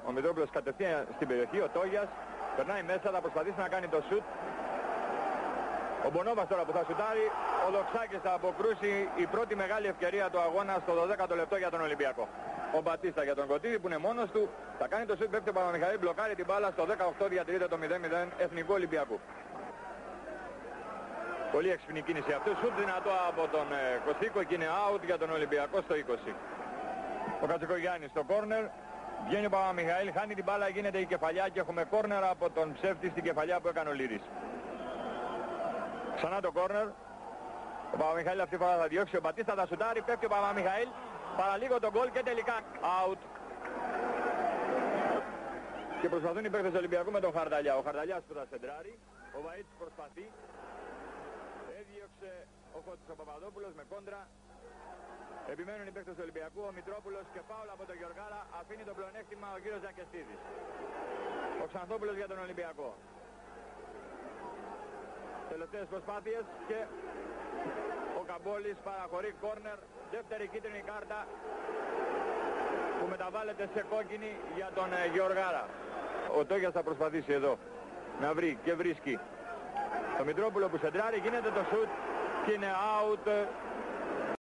Ο Μητρόπουλος κατευθείαν στην περιοχή, ο Τόγιας περνάει μέσα, θα προσπαθήσει να κάνει το σουτ. Ο Μπονόβας τώρα που θα σουτάρει, ο Δοξάκης θα αποκρούσει η πρώτη μεγάλη ευκαιρία του αγώνα στο 12ο λεπτό για τον Ολυμπιακό. Ο Μπατίστα για τον Κωτίδη που είναι μόνος του, θα κάνει το σουτ, πέφτει ο Παπαμιχαήλ, μπλοκάρει την μπάλα στο 18, διατηρείται το 0-0 Εθνικού Ολυμπιακού. Πολύ έξυπνη κίνηση αυτού, σουτ δυνατό από τον Κωστίκο και είναι out για τον Ολυμπιακό στο 20. Ο Κατσικογιάννης στο κόρνερ, βγαίνει ο Παπαμιχαήλ, χάνει την μπάλα, γίνεται η κεφαλιά και έχουμε κόρνερ από τον ψεύτη στην κεφαλιά που έκανε ο Λύρης. Ξανά το κόρνερ, ο Παπαμιχαήλ αυτή τη φορά θα διώξει, ο Μπατίστα θα σουτάρει, πέφτει ο Παπαμιχαήλ, παραλίγο τον γκολ και τελικά out. Και προσπαθούν οι παίκτες του Ολυμπιακού με τον Χαρδαλιά. Ο Χαρδαλιάς που θα σεντράρει, ο Βαΐτης προσπαθεί, έδιωξε ο Φώτης ο Παπαδόπουλος με κόντρα. Επιμένουν οι παίκτες του Ολυμπιακού, ο Μητρόπουλος και φάουλ από τον Γεωργάλα, αφήνει το πλεονέκτημα ο κύριος Ζακεστίδης. Ο Ξανθόπουλος για τον Ολυμπιακό. Τελευταίες προσπάθειες και ο Καμπόλης παραχωρεί κόρνερ, δεύτερη κίτρινη κάρτα που μεταβάλλεται σε κόκκινη για τον Γεωργάρα. Ο Τόγιας θα προσπαθήσει εδώ να βρει και βρίσκει το Μητρόπουλο που σεντράρει, γίνεται το σουτ και είναι out